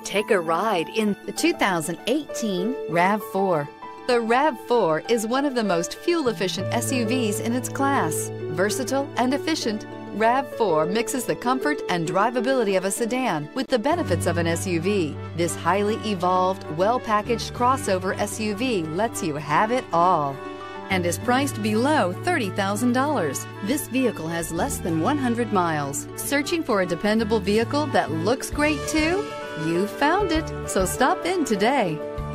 Take a ride in the 2018 RAV4. The RAV4 is one of the most fuel-efficient SUVs in its class. Versatile and efficient, RAV4 mixes the comfort and drivability of a sedan with the benefits of an SUV. This highly evolved, well-packaged crossover SUV lets you have it all and is priced below $30,000. This vehicle has less than 100 miles. Searching for a dependable vehicle that looks great too? You found it, so stop in today.